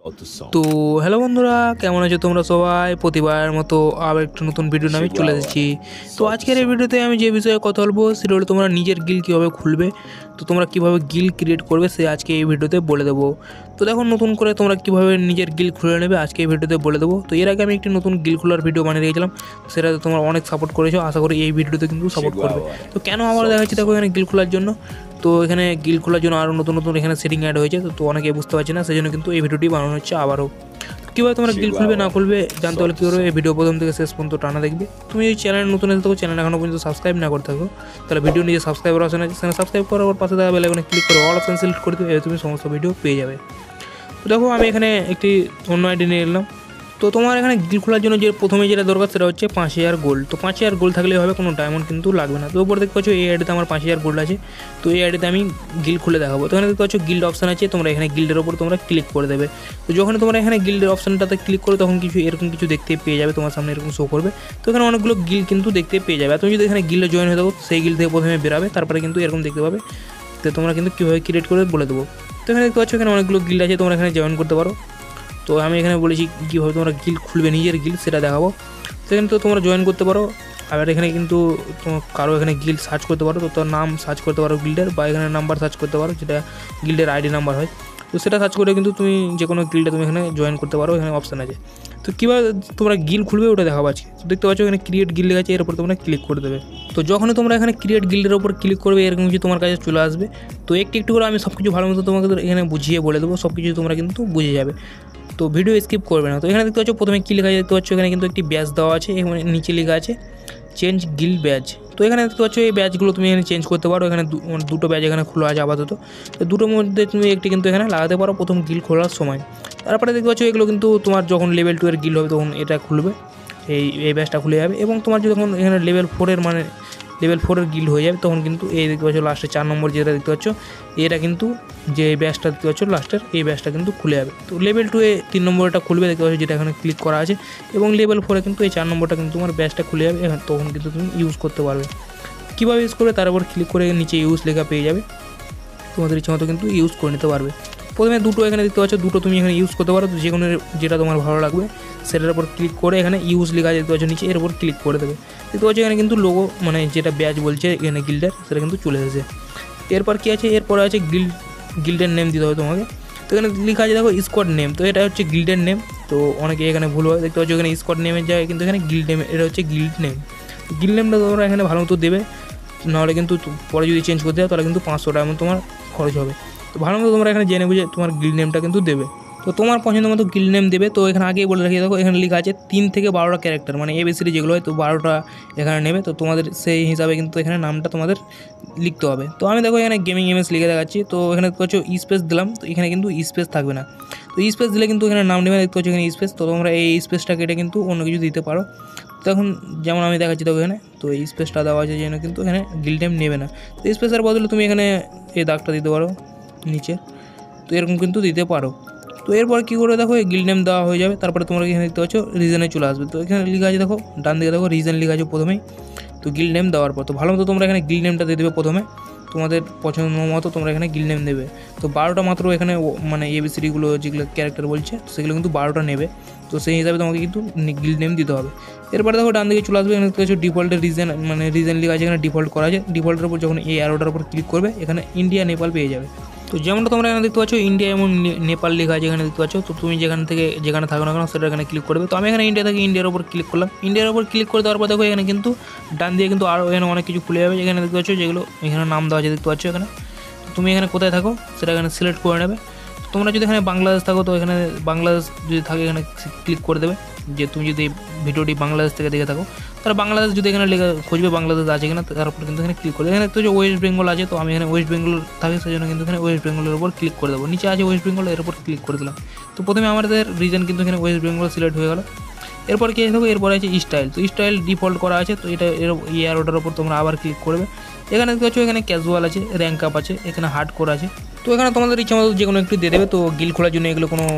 of the song. তো hello বন্ধুরা, কেমন আছো তোমরা সবাই? প্রতিবারের মতো আবার একটা নতুন ভিডিও নিয়ে আমি চলে এসেছি। তো আজকের এই ভিডিওতে আমি যে বিষয়ে কথা বলবো সেটা হলো তোমরা নিজের গিল কীভাবে খুলবে, তো তোমরা কীভাবে গিল ক্রিয়েট করবে সে আজকে এই ভিডিওতে বলে দেবো। তো দেখো, নতুন করে তোমরা কীভাবে নিজের গিল খুলে নেবে আজকে এই ভিডিওতে বলে দেবো। তো এর আগে আমি একটি নতুন গিল খোলার ভিডিও বানিয়ে রেখেছিলাম, সেটাতে তোমরা অনেক সাপোর্ট করেছো, আশা করি এই ভিডিওতে কিন্তু সাপোর্ট করবে। তো কেন আবার দেখাচ্ছি দেখো এখানে গিল খোলার জন্য। তো এখানে গিল খোলার জন্য আরও নতুন নতুন এখানে সেটিং অ্যাড হয়েছে, তো অনেকে বুঝতে পারছে না, সেই জন্য কিন্তু এই ভিডিওটি বানানো হচ্ছে আবারও। কীভাবে তোমরা গিল খুলবে না খুলবে জানতে হলে কী করবে, এই ভিডিও প্রথম থেকে শেষ পর্যন্ত টানা দেখবে। তুমি যদি চ্যানেল নতুন এসে থাকো, চ্যানেল এখনও পর্যন্ত সাবস্ক্রাইব না করে থাকো, তাহলে ভিডিও নিজে সাবস্ক্রাইবার অপশন আছে, সেখানে সাবস্ক্রাইব করার পর পাশে দেওয়া বেল আইকনে ক্লিক করে অল অপশন সিলেক্ট করে দেবে, তুমি সমস্ত ভিডিও পেয়ে যাবে। তো দেখো, আমি এখানে একটি অন্য আইডি নিয়ে এলাম। তো তোমার এখানে গিল খোলার জন্য যে প্রথমে যেটা দরকার সেটা হচ্ছে 5000 গোল্ড। তো 5000 গোল্ড থাকলেই হবে, কোনো ডায়মন্ড কিন্তু লাগবে না। তো উপরে দেখতে পাচ্ছ এই আইডিতে আমার 5000 গোল্ড আছে। তো এই আইডিতে আমি গিল খুলে দেখাবো। তো এখানে দেখতে পাচ্ছ গিল্ড অপশান আছে, তোমরা এখানে গিল্ডের ওপর তোমরা ক্লিক করে দেবে। তো যখন তোমরা এখানে গিল্ডের অপশানটাতে ক্লিক করো তখন কিছু এরকম কিছু দেখতে পেয়ে যাবে, তোমার সামনে এরকম শো করবে। তো এখানে অনেকগুলো গিল কিন্তু দেখতে পেয়ে যাবে। তুমি যদি এখানে গিল্ডে জয়েন হয়ে থাকো, সেই গিল্ড থেকে প্রথমে বেরাবে, তারপরে কিন্তু এরকম দেখতে পাবে। তো তোমরা কিন্তু কীভাবে ক্রিয়েট করে বলে দেবো। তো এখানে দেখতে পাচ্ছ এখানে অনেকগুলো গিল্ড আছে, তোমরা এখানে জয়েন করতে পারো। তো আমি এখানে বলেছি কীভাবে তোমরা গিল খুলবে নিজের গিল, সেটা দেখাবো। সেখানে তো তোমরা জয়েন করতে পারো। আবার এখানে কিন্তু তোমার কারো এখানে গিল সার্চ করতে পারো, তো তার নাম সার্চ করতে পারো গিল্ডের, বা এখানে নাম্বার সার্চ করতে পারো, যেটা গিল্ডের আইডি নাম্বার হয়। তো সেটা সার্চ করে কিন্তু তুমি যে কোনো গিল্ডে তুমি এখানে জয়েন করতে পারো, এখানে অপশান আছে। তো কীভাবে তোমরা গিল খুলবে ওটা দেখাবো আজকে। তো দেখতে পাচ্ছ এখানে ক্রিয়েট গিল্ড আছে, এর উপর তোমরা ক্লিক করে দেবে। তো যখনই তোমরা এখানে ক্রিয়েট গিল্ডের উপর ক্লিক করবে এরকম কিছু তোমার কাছে চলে আসবে। তো একটু একটু করে আমি সব কিছু ভালো মতো তোমাকে এখানে বুঝিয়ে বলে দেবো, সব কিছু তোমরা কিন্তু বুঝে যাবে। তো ভিডিও স্কিপ করবে না। তো এখানে দেখতে পাচ্ছ প্রথমে কী লেখা আছে দেখতে পাচ্ছ, এখানে কিন্তু একটি ব্যাচ দেওয়া আছে, এখানে নিচে লেখা আছে চেঞ্জ গিল্ড ব্যাচ। তো এখানে দেখতে পাচ্ছ এই ব্যাচগুলো তুমি এখানে চেঞ্জ করতে পারো। এখানে দুটো ব্যাচ এখানে খোলা আছে আপাতত। তো দুটোর মধ্যে তুমি একটি কিন্তু এখানে লাগাতে পারো প্রথম গিল্ড খোলার সময়। তারপরে দেখতে পাচ্ছ এগুলো কিন্তু তোমার যখন লেভেল 2 এর গিল্ড হবে তখন এটা খুলবে, এই ব্যাচটা খুলে যাবে। এবং তোমার যখন এখানে লেভেল 4 এর মানে লেভেল 4 এর গিল্ড হয়ে যাবে তখন কিন্তু এই দেখতে পাচ্ছ লাস্টে 4 নম্বর যেটা দেখতে পাচ্ছ, এটা কিন্তু যে ব্যাচটা দেখতে পাচ্ছ লাস্টের এই ব্যাচটা কিন্তু খুলে যাবে। তো লেভেল 2 এ 3 নম্বরটা খুলবে দেখতে পাচ্ছ, যেটা এখানে ক্লিক করা আছে। এবং লেভেল 4 এ কিন্তু এই 4 নম্বরটা কিন্তু তোমার ব্যাচটা খুলে যাবে, এখন তখন কিন্তু তুমি ইউজ করতে পারবে। কীভাবে ইউজ করবে তার উপর ক্লিক করে নিচে ইউজ লেখা পেয়ে যাবে, তোমাদের ইচ্ছা মতো কিন্তু ইউজ করে নিতে পারবে। প্রথমে দুটো এখানে দেখতে পাচ্ছ, দুটো তুমি এখানে ইউজ করতে পারো, যে কোনো যেটা তোমার ভালো লাগবে সেটার উপর ক্লিক করে এখানে ইউজ লেখা দেখতে পাচ্ছ নিচে, এর উপর ক্লিক করে দেবে। দেখতে পাচ্ছ এখানে কিন্তু লোগো মানে যেটা ব্যাচ বলছে এখানে গিল্ডের, সেটা কিন্তু চলে এসেছে। এরপর কী আছে, এরপরে আছে গিল্ডের নেম দিতে হবে তোমাকে। তো এখানে লেখা আছে দেখো স্কোয়াড নেম, তো এটা হচ্ছে গিল্ডের নেম। তো অনেকে এখানে ভুল হয়, দেখতে পাচ্ছ এখানে স্কোয়াড নেমের জায়গায় কিন্তু এখানে গিল্ড নেম, এটা হচ্ছে গিল্ড নেম। গিল্ড নেমটা তোমরা এখানে ভালো মতো দেবে, নাহলে কিন্তু পরে যদি চেঞ্জ করতে হয় তাহলে কিন্তু 500 টাকা তোমার খরচ হবে। তো ভালো মতো তোমরা এখানে জেনে বুঝে তোমার গিল্ড নেমটা কিন্তু দেবে। তো তোমার পছন্দ মতো গিল্ড নেম দেবে। তো এখানে আগেই বলে রাখি দেখো, এখানে লেখা আছে 3 থেকে 12টা ক্যারেক্টার, মানে এবিসিডি যেগুলো হয়, তো 12টা এখানে নেবে। তো তোমাদের সেই হিসাবে কিন্তু এখানে নামটা তোমাদের লিখতে হবে। তো আমি দেখো এখানে গেমিং এমএস লিখে দেখাচ্ছি। তো এখানে দেখতে পাচ্ছ স্পেস দিলাম, তো এখানে কিন্তু স্পেস থাকবে না। তো স্পেস দিলে কিন্তু এখানে নাম নেবে, দেখতে পাচ্ছ এখানে স্পেস। তো তোমরা এই স্পেসটা কেটে কিন্তু অন্য কিছু দিতে পারো। তো এখন যেমন আমি দেখাচ্ছি দেখো এখানে, তো এই স্পেসটা দেওয়া আছে যেন কিন্তু এখানে গিল্ড নেম নেবে না। তো স্পেসের বদলে তুমি এখানে এই দাগটা দিতে পারো নিচে, তো এরকম কিন্তু দিতে পারো। তো এরপর কী করে দেখো এই গিল্ড নেম দেওয়া হয়ে যাবে। তারপরে তোমরা এখানে দেখতে পাচ্ছ রিজনে চলে আসবে। তো এখানে লেখা আছে দেখো ডান দিকে দেখো রিজন লেখা আছে প্রথমেই। তো গিল্ড নেম দেওয়ার পর তো ভালো মতো তোমরা এখানে গিল্ড নেমটা দিয়ে দেবে প্রথমে, তোমাদের পছন্দ মতো তোমরা এখানে গিল্ড নেম দেবে। তো 12টা মাত্র এখানে মানে এবিসিডিগুলো যেগুলো ক্যারেক্টার বলছে সেগুলো কিন্তু 12টা নেবে। তো সেই হিসাবে তোমাকে কিন্তু গিল্ড নেম দিতে হবে। এরপরে দেখো ডান দিকে চলে আসবে, এখানে দেখতে পাচ্ছ ডিফল্টের রিজন মানে রিজন লেখা আছে, এখানে ডিফল্ট করা আছে। ডিফল্টের উপর যখন এই অ্যারোটার উপর ক্লিক করবে এখানে ইন্ডিয়া নেপাল পেয়ে যাবে। তো যেমনটা তোমরা এখানে দেখতে পাচ্ছ ইন্ডিয়া এবং নেপাল লেখা আছে এখানে দেখতে পাচ্ছ। তো তুমি যেখানে থাকো না কেন সেটা এখানে ক্লিক করবে। তো আমি এখানে ইন্ডিয়া থেকে ইন্ডিয়ার উপর ক্লিক করলাম। ইন্ডিয়ার উপর ক্লিক করে দেওয়ার পর দেখো এখানে কিন্তু ডান দিয়ে কিন্তু আরও এখানে অনেক কিছু খুলে যাবে, এখানে দেখতে পাচ্ছ যেগুলো এখানে নাম দেওয়া আছে দেখতে পাচ্ছ এখানে। তো তুমি এখানে কোথায় থাকো সেটা এখানে সিলেক্ট করে নেবে। তো তোমরা যদি এখানে বাংলাদেশ থাকো তো এখানে বাংলাদেশ যদি থাকে এখানে ক্লিক করে দেবে, যে তুমি যদি ভিডিওটি বাংলাদেশ থেকে দেখে থাকো তাহলে বাংলাদেশ যদি এখানে লেখা খুঁজবে বাংলাদেশ আছে কিনা, তারপর কিন্তু এখানে ক্লিক করে এখানে দেখতে পাচ্ছ ওয়েস্ট বেঙ্গল আছে। তো আমি এখানে ওয়েস্ট বেঙ্গল থাকে সেই জন্য কিন্তু এখানে ওয়েস্ট বেঙ্গলের উপর ক্লিক করে দেবো। নিচে আছে ওয়েস্ট বেঙ্গল, এর উপর ক্লিক করে দিলাম। তো প্রথমে আমাদের রিজন কিন্তু এখানে ওয়েস্ট বেঙ্গল সিলেক্ট হয়ে গেল। এরপর কি দেখো এরপর আছে স্টাইল। তো স্টাইল ডিফল্ট করা আছে, তো এটা এই অ্যারোটার উপর তোমরা আবার ক্লিক করবে। এখানে দেখতে পাচ্ছ এখানে ক্যাজুয়াল আছে, র্যাঙ্ক আপ আছে, এখানে হার্ড কোর আছে। তো এখানে তোমাদের ইচ্ছা মতো যে কোনো একটু দিয়ে দেবে। তো গিল খোলার জন্য এগুলো কোনো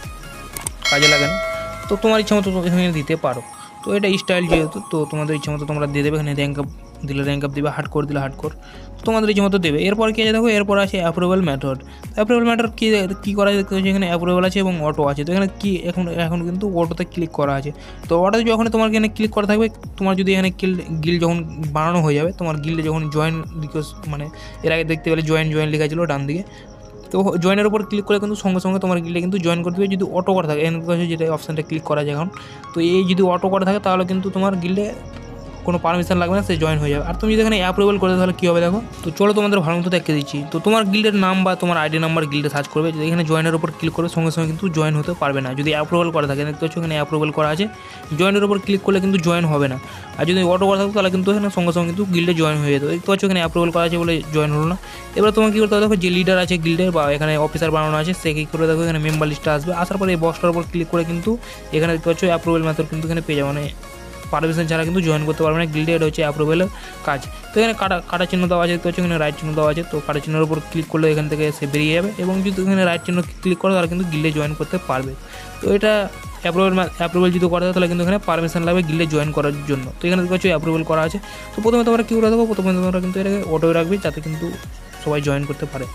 কাজে লাগে না, তো তোমার ইচ্ছা মতো এখানে দিতে পারো। তো এটা স্টাইল যেহেতু, তো তোমাদের ইচ্ছা মতো তোমরা দিয়ে দেবে। এখানে র্যাঙ্ক আপ দিলে র্যাঙ্ক আপ দেবে, হার্ডকোর দিলে হার্ডকোর, তোমাদের ইচ্ছে মতো দেবে। এরপর কি আছে দেখো, এরপর আছে অ্যাপ্রুভেল মেথড। অ্যাপ্রুভেল মেথড কী করা যায় দেখতে পাচ্ছি, এখানে অ্যাপ্রুভেল আছে এবং অটো আছে। তো এখানে কি এখন কিন্তু অটোতে ক্লিক করা আছে। তো অটোতে যখন তোমার এখানে ক্লিক করা থাকবে, তোমার যদি এখানে গিল্ড যখন বানানো হয়ে যাবে, তোমার গিল্ডে যখন জয়েন রিকোয়েস্ট মানে এর আগে দেখতে পেলে জয়েন লেখা ছিল ডান দিকে, তো জয়েনের উপর ক্লিক করে কিন্তু সঙ্গে সঙ্গে তোমার গিল্ডে কিন্তু জয়েন করতে হবে। যদি অটো করা থাকে এখানে যেটা অপশানটা ক্লিক করা যায় এখন, তো এই যদি অটো করা থাকে তাহলে কিন্তু তোমার গিল্ডে কোনো পারমিশন লাগবে না, সে জয়েন হয়ে যাবে। আর তুমি যদি এখানে অ্যাপ্রুভেল করে তাহলে কী হবে দেখো। তো চলো তোমাদের ভালো মতো দেখে দিচ্ছি। তো তোমার গিল্ডের নাম বা তোমার আইডি নাম্বার গিল্ডে সার্চ করবে, যদি এখানে জয়েনের উপর ক্লিক করবে সঙ্গে সঙ্গে কিন্তু জয়েন হতে পারবে না। যদি অ্যাপ্রুভেল করা থাকে, দেখতে পাচ্ছ এখানে অ্যাপ্রুভেল করা আছে, জয়েনের উপর ক্লিক করলে কিন্তু জয়েন হবে না। আর যদি অটো করা থাকবে তাহলে কিন্তু এখানে সঙ্গে সঙ্গে কিন্তু গিল্ডে জয়েন হয়ে যেত। দেখতে পাচ্ছ এখানে অ্যাপ্রুভেল করা আছে বলে জয়েন হলো না। এবার তোমাকে কী করতে হবে দেখো, যে লিডার আছে গিল্ডের বা এখানে অফিসার বানানো আছে, সে কী করে দেখো এখানে মেম্বার লিস্টে আসবে। আসার পরে এই বক্সটার উপর ক্লিক করে কিন্তু এখানে দেখতে পাচ্ছ অ্যাপ্রুভেল মেথড কিন্তু এখানে পেয়ে যাবে, মানে পারমিশন ছাড়া কিন্তু জয়েন করতে পারবে না গিল্ডে। এটা হচ্ছে অ্যাপ্রুভেলের কাজ। তো এখানে কাটা চিহ্ন দেওয়া আছে, দেখতে পাচ্ছ এখানে রাইট চিহ্ন দেওয়া আছে। তো কাটা চিহ্নের উপর ক্লিক করলে এখান থেকে সে বেরিয়ে যাবে, এবং যদি এখানে রাইট চিহ্ন ক্লিক করো তাহলে কিন্তু গিল্ডে জয়েন করতে পারবে। তো এটা অ্যাপ্রুভেল যদি করা যায় তাহলে কিন্তু এখানে পারমিশন লাগবে গিল্ডে জয়েন করার জন্য। তো এখানে দেখতে পাচ্ছ অ্যাপ্রুভেল করা আছে। তো প্রথমে তোমরা কী করে দেবো, প্রথমে তোমরা কিন্তু এটাকে অটোয় রাখবে যাতে কিন্তু সবাই জয়েন করতে পারে।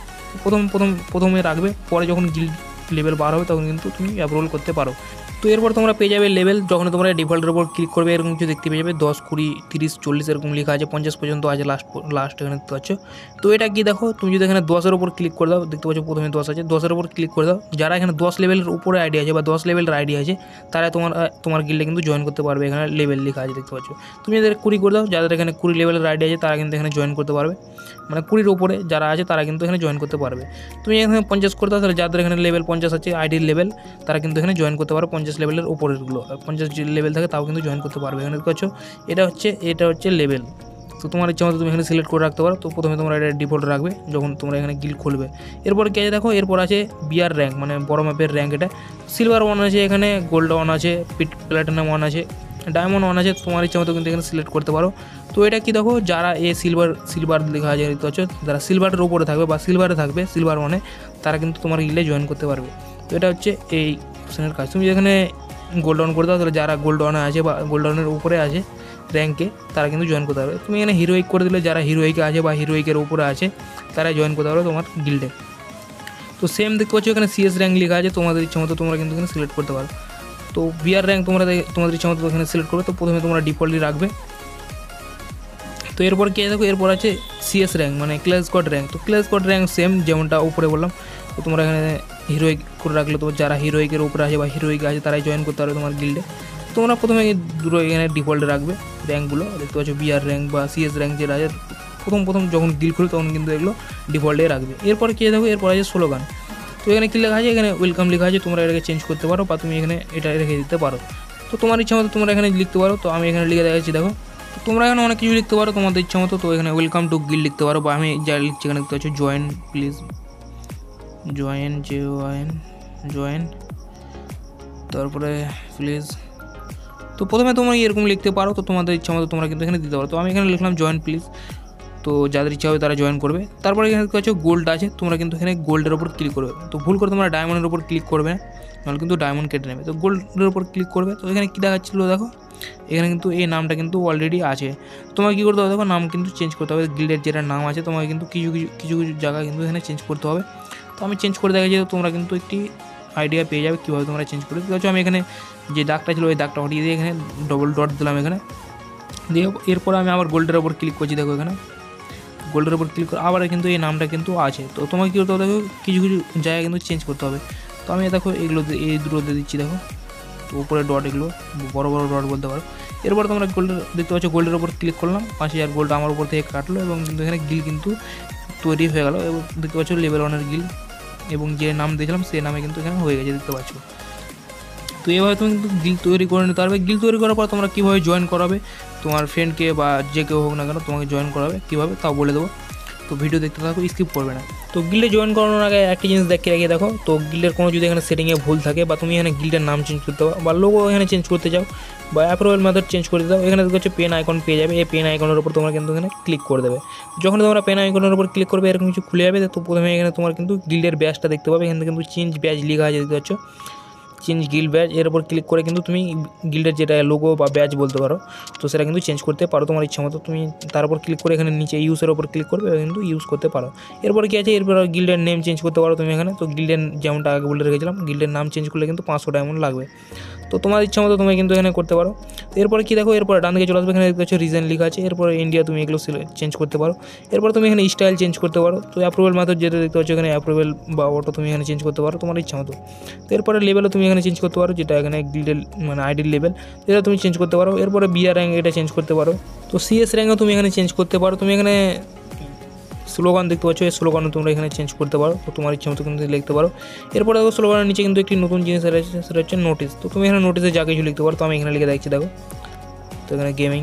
প্রথমে রাখবে, পরে যখন গিল্ড লেভেল বার হবে তখন কিন্তু তুমি অ্যাপ্রুভেল করতে পারো। তো এরপর তোমরা পেয়ে যাবে লেভেল। যখন তোমরা ডিফল্টের উপর ক্লিক করবে এরকম কিছু দেখতে পেয়ে যাবে, 10, 20, 30, 40 এরকম লেখা আছে, 50 পর্যন্ত আছে লাস্ট এখানে দেখতে পাচ্ছ। তো এটা কি দেখো, তুমি যদি এখানে 10-এর উপর ক্লিক করে দাও, দেখতে পাচ্ছ প্রথমে 10 আছে, 10-এর উপর ক্লিক করে দাও। যারা এখানে 10 লেভেলের উপরে আইডি আছে বা 10 লেভেলের আইডি আছে, তারা তোমার গিল্ডে কিন্তু জয়েন করতে পারবে। এখানে লেভেল লেখা আছে দেখতে পাচ্ছ। তুমি যাদের 20 করে দাও, যাদের এখানে 20 লেভেলের আইডি আছে তারা কিন্তু এখানে জয়েন করতে পারবে, মানে 20-এর উপরে যারা আছে তারা কিন্তু এখানে জয়েন করতে পারবে। তুমি এখানে 50 করে দাও, তাহলে যাদের এখানে লেভেল 50 আছে আইডির লেভেল, তারা কিন্তু এখানে জয়েন করতে পারবে। 50 লেভেলের উপরেরগুলো, 50 লেভেল থাকে তাও কিন্তু জয়েন করতে পারবে। এখানে দেখতে পাচ্ছ এটা হচ্ছে লেভেল। তো তোমার ইচ্ছা মতো তুমি এখানে সিলেক্ট করে রাখতে পারো। তো প্রথমে তোমরা এটা ডিফল্ট রাখবে যখন তোমরা এখানে গিল্ড খুলবে। এরপর কি আছে দেখো, এরপর আছে বিআর র্যাঙ্ক, মানে বড় ম্যাপের র্যাঙ্ক। এটা সিলভার 1 আছে, এখানে গোল্ড 1 আছে, প্ল্যাটিনাম 1 আছে, ডায়মন্ড 1 আছে। তোমার ইচ্ছা মতো কিন্তু এখানে সিলেক্ট করতে পারো। তো এটা কি দেখো, যারা সিলভার লেখা আছে দেখতে পাচ্ছ, যারা সিলভারের উপরে থাকবে বা সিলভারে থাকবে সিলভার 1-এ, তারা কিন্তু তোমার গিল্ডে জয়েন করতে পারবে। তো এটা হচ্ছে এই অপশনের কাজ। তুমি এখানে গোল্ড অন করে দাও, তাহলে যারা গোল্ড অনে আছে বা গোল্ড অনের উপরে আছে র্যাঙ্কে, তারা কিন্তু জয়েন করতে পারবে। তুমি এখানে হিরোইক করে দিলে যারা হিরোইকে আছে বা হিরোইকের উপরে আছে তারা জয়েন করতে পারবে তোমার গিল্ডে। তো সেম দেখতে পাচ্ছ এখানে সিএস র্যাঙ্ক লেখা আছে, তোমাদের ইচ্ছা মতো তোমরা কিন্তু এখানে সিলেক্ট করতে পারো। তো বিআর র্যাঙ্ক তোমাদের ইচ্ছা মতো এখানে সিলেক্ট করবে। তো প্রথমে তোমরা ডিফল্টলি রাখবে। তো এরপর কি দেখো, এরপর আছে সিএস র্যাঙ্ক, মানে ক্লাস স্কোয়াড র্যাঙ্ক। তো ক্লাস স্কোয়াড র্যাঙ্ক সেম যেমনটা উপরে বললাম। তো তোমরা এখানে হিরোইক করে রাখলে, তো যারা হিরোইকের উপরে আছে বা হিরোইক আছে তারাই জয়েন করতে পারবে তোমার গিল্ডে। তোমরা প্রথমে দুটো এখানে ডিফল্টে রাখবে র্যাঙ্কগুলো, দেখতে পাচ্ছ বিআর র্যাঙ্ক বা সিএস র্যাঙ্ক যেটা আছে, প্রথম যখন গিল্ড খুলবে তখন কিন্তু এগুলো ডিফল্টে রাখবে। এরপর কি দেখো, এরপর আছে স্লোগান। তো এখানে কী লেখা আছে, এখানে ওয়েলকাম লেখা আছে, তোমরা এটাকে চেঞ্জ করতে পারো বা তুমি এখানে এটা রেখে দিতে পারো। তো তোমার ইচ্ছা মতো তোমরা এখানে লিখতে পারো। তো আমি এখানে লিখে দেখাচ্ছি দেখো। তো তোমরা এখানে অনেক কিছু লিখতে পারো তোমাদের ইচ্ছা মতো। তো এখানে ওয়েলকাম টু গিল্ড লিখতে পারো, বা আমি যা লিখছি এখানে দেখতে পাচ্ছি জয়েন প্লিজ, জয়েন, তারপরে প্লিজ। তো প্রথমে তোমরা এরকম লিখতে পারো। তো তোমাদের ইচ্ছা মতো তোমরা কিন্তু এখানে দিতে পারো। তো আমি এখানে লিখলাম জয়েন প্লিজ। তো যাদের ইচ্ছা হবে তারা জয়েন করবে। তারপরে এখানে দেখতে পাচ্ছ গোল্ড আছে, তোমরা কিন্তু এখানে গোল্ডের ওপর ক্লিক করবে। তো ভুল করে তোমরা ডায়মন্ডের ওপর ক্লিক করবে, নাহলে কিন্তু ডায়মন্ড কেটে নেবে। তো গোল্ডের ওপর ক্লিক করবে। তো এখানে কী দেখাচ্ছিলো দেখো, এখানে কিন্তু এই নামটা কিন্তু অলরেডি আছে। তোমাকে কী করতে হবে দেখো, নাম কিন্তু চেঞ্জ করতে হবে। গিল্ডের যেটা নাম আছে তোমাকে কিন্তু কিছু জায়গা কিন্তু এখানে চেঞ্জ করতে হবে। তো আমি চেঞ্জ করে দেখাচ্ছি, তোমরা কিন্তু একটি আইডিয়া পেয়ে যাবে কীভাবে তোমরা চেঞ্জ করে। ঠিক আছে, আমি এখানে যে দাগটা ছিল ওই দাগটা হটিয়ে দিয়ে এখানে ডবল ডট দিলাম এখানে দিয়ে। এরপর আমি আবার গোল্ডের ওপর ক্লিক করছি, দেখো এখানে গোল্ডের ওপর ক্লিক করে আবার কিন্তু এই নামটা কিন্তু আছে। তো তোমাকে কী করতে হবে দেখো, কিছু জায়গা কিন্তু চেঞ্জ করতে হবে। তো আমি দেখো এই দুটো দিয়ে দিচ্ছি দেখো। তো উপরে ডট, এগুলো বড় ডট বলতে পারো। এরপর তোমরা গোল্ডের দেখতে পাচ্ছ, গোল্ডের ওপর ক্লিক করলাম, 5000 গোল্ড আমার উপর থেকে কাটলো, এবং কিন্তু এখানে গিল কিন্তু তৈরি হয়ে গেল। এবং দেখতে পাচ্ছ লেভেল 1-এর গিল, এবং যে নাম দিয়েছিলাম সেই নামে কিন্তু এখানে হয়ে গেছে দেখতে পাচ্ছ। তো এভাবে তুমি কিন্তু গিল তৈরি করে নিতে পারবে। গিল তৈরি করার পর তোমরা কীভাবে জয়েন করাবে, তোমার ফ্রেন্ডকে বা যে কেউ হোক না কেন তোমাকে জয়েন করাবে কীভাবে তাও বলে দেবো। তো ভিডিও দেখতে থাকো, স্কিপ করবে না। তো গিল্ডে জয়েন করানোর আগে একটা জিনিস দেখে রেখে দেখো। তো গিল্ডের কোনো যদি এখানে সেটিংয়ে ভুল থাকে, বা তুমি এখানে গিল্ডের নাম চেঞ্জ করতে পারো, বা লোগো এখানে চেঞ্জ করতে চাও, বা অ্যাপ্রুভেল মেথড চেঞ্জ করে দাও, এখানে দেখতে হচ্ছে পেন আইকন পেয়ে যাবে। এই পেন আইকনের উপর তোমরা কিন্তু এখানে ক্লিক করে দেবে। যখন তোমরা পেন আইকনের উপর ক্লিক করবে এরকম কিছু খুলে যাবে। তো প্রথমে এখানে তোমার কিন্তু গিল্ডের ব্যাজটা দেখতে পাবে, এখানে কিন্তু চেঞ্জ ব্যাজ লেখা আছে দেখতে পাচ্ছ। চেঞ্জ গিল্ড ব্যাজ, এর উপর ক্লিক করে কিন্তু তুমি গিল্ডের যেটা লোগো বা ব্যাজ বলতে পারো, তো সেটা কিন্তু চেঞ্জ করতে পারো তোমার ইচ্ছা মতো। তুমি তার উপর ক্লিক করে এখানে নিচে ইউজের ওপর ক্লিক করবে, কিন্তু ইউজ করতে পারো। এরপরে কী আছে, এরপর গিল্ডের নেম চেঞ্জ করতে পারো তুমি এখানে। তো গিল্ডের যেমনটা আগে বলে রেখেছিলাম, গিল্ডের নাম চেঞ্জ করলে কিন্তু 500 ডায়মন্ড লাগবে। তো তোমার ইচ্ছা মতো তুমি কিন্তু এখানে করতে পারো। তো এরপরে কী দেখো, এরপরে ডান দিকে চলে আসবে, এখানে দেখতে পাচ্ছ রিজন লেখা আছে। এরপরে ইন্ডিয়া তুমি এগুলো চেঞ্জ করতে পারো। এরপর তুমি এখানে স্টাইল চেঞ্জ করতে পারো। তো অ্যাপ্রুভেল মেথড যেটা দেখতে পাচ্ছ এখানে অ্যাপ্রুভেল বা অটো তুমি এখানে চেঞ্জ করতে পারো তোমার ইচ্ছা মতো। তো এরপরে লেভেলও তুমি এখানে চেঞ্জ করতে পারো, যেটা এখানে গিল্ডের মানে আইডির লেভেল, এটা তুমি চেঞ্জ করতে পারো। এরপরে বিআর র্যাঙ্ক এটা চেঞ্জ করতে পারো। তো সিএস র্যাঙ্কও তুমি এখানে চেঞ্জ করতে পারো। তুমি এখানে স্লোগান দেখতে পাচ্ছ, এই স্লোগানও তোমরা এখানে চেঞ্জ করতে পারো। তো তোমার ইচ্ছা মতো কিন্তু লিখতে পারো। এরপরে দেখো স্লোগানের নিচে কিন্তু একটি নতুন জিনিস রয়েছে, সেটা হচ্ছে নোটিস। তো তুমি এখানে নোটিসে যা কিছু লিখতে পারো। তো আমি এখানে লিখে দেখছি দেখো। তো এখানে গেমিং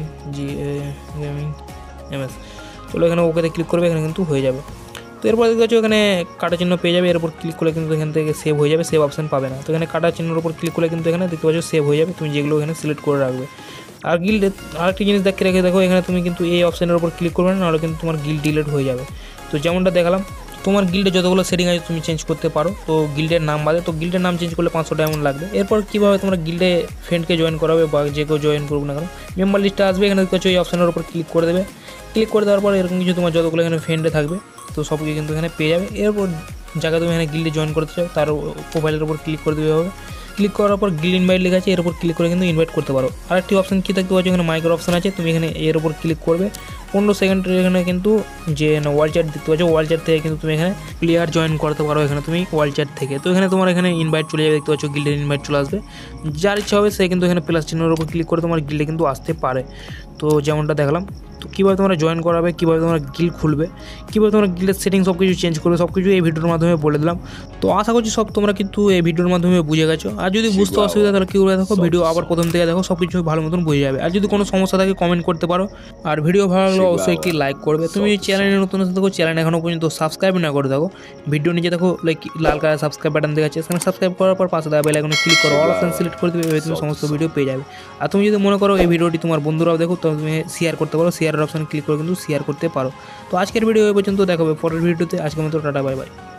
এমএস, চলো এখানে ওকেতে ক্লিক করবে, এখানে কিন্তু হয়ে যাবে। তো এরপর দেখতে পাচ্ছ এখানে কাটা চিহ্ন পেয়ে যাবে। এরপর ক্লিক করলে কিন্তু এখান থেকে সেভ হয়ে যাবে, সেভ অপশান পাবে না। তো এখানে কাটা চিহ্নের উপর ক্লিক করলে কিন্তু এখানে দেখতে পাচ্ছ সেভ হয়ে যাবে, তুমি যেগুলো এখানে সিলেক্ট করে রাখবে। আর গিল্ডে আরেকটি জিনিস দেখে রেখে দেখো, এখানে তুমি কিন্তু এই অপশানের উপর ক্লিক করবে না, নাহলে কিন্তু তোমার গিল্ড ডিলিট হয়ে যাবে। তো যেমনটা দেখালাম, তোমার গিল্ডে যতগুলো সেটিং আছে তুমি চেঞ্জ করতে পারো। তো গিল্ডের নাম বাদে, তো গিল্ডের নাম চেঞ্জ করলে 500 ডায়মন্ড লাগবে। এরপর কীভাবে তোমরা গিল্ডে ফ্রেন্ডকে জয়েন করাবে বা যে কেউ জয়েন করবে না কেন, মেম্বার লিস্টে আসবে, এখানে দেখতে পাচ্ছ এই অপশানের উপর ক্লিক করে দেবে। ক্লিক করে দেওয়ার পর এরকম কিছু তোমার যতগুলো এখানে ফ্রেন্ডে থাকবে, তো সব কিছু কিন্তু এখানে পেয়ে যাবে। এরপর যাকে তুমি এখানে গিল্ডে জয়েন করতে চাও তার প্রোফাইলের উপর ক্লিক করে দেবে হবে। ক্লিক করার পর গিল্ড ইনভাইট লেখা আছে, এর উপর ক্লিক করে কিন্তু ইনভাইট করতে পারো। আরেকটি অপশান কী দেখতে পাচ্ছ, এখানে মাইক্রো অপশান আছে, তুমি এখানে এর উপর ক্লিক করবে। 15 সেকেন্ডের এখানে কিন্তু যে ওয়াল চ্যাট দেখতে পাচ্ছ, ওয়াল চ্যাট থেকে কিন্তু তুমি এখানে প্লেয়ার জয়েন করতে পারো এখানে তুমি ওয়াল চ্যাট থেকে। তো এখানে তোমার এখানে ইনভাইট চলে যাবে, দেখতে পাচ্ছ গিল্ডের ইনভাইট চলে আসবে। যার ইচ্ছা হবে সে কিন্তু এখানে প্লাস চিহ্নের উপর ক্লিক করে তোমার গিল্ডে কিন্তু আসতে পারে। তো যেমনটা দেখলাম, তো কীভাবে তোমরা জয়েন করাবে, কীভাবে তোমরা গিল্ড খুলবে, কীভাবে তোমরা গিল্ডের সেটিং সব কিছু চেঞ্জ করবে, সব কিছু এই ভিডিওর মাধ্যমে বলে দিলাম। তো আশা করছি সব তোমরা কিন্তু এই ভিডিওর মাধ্যমে বুঝে গেছো। আর যদি বুঝতে অসুবিধা তাহলে কী করে দেখো, ভিডিও আবার প্রথম থেকে দেখো, সব কিছু ভালো মতন বুঝে যাবে। আর যদি কোনো সমস্যা থাকে কমেন্ট করতে পারো। আর ভিডিও ভালো লাগলে অবশ্যই একটি লাইক করবে। তুমি চ্যানেলে নতুন এসে দেখো, চ্যানেল এখনও পর্যন্ত সাবস্ক্রাইব না করে দেখো, ভিডিও নিচে দেখো লাল কালার সাবস্ক্রাইব বাটন দেখা যাচ্ছে, সেখানে সাবস্ক্রাইব করার পর পাশে দেওয়া বেল আইকনে ক্লিক করো, অল অপশন সিলেক্ট করে দেবে, তুমি সমস্ত ভিডিও পেয়ে যাবে। আর তুমি যদি মনে করো এই ভিডিওটি তোমার বন্ধুরাও দেখো, তো তুমি শেয়ার করতে পারো, শেয়ারের অপশানে ক্লিক করে কিন্তু শেয়ার করতে পারো। তো আজকের ভিডিও এই পর্যন্ত, দেখাবে পরের ভিডিওতে। আজকের মতো টাটা, বাই বাই।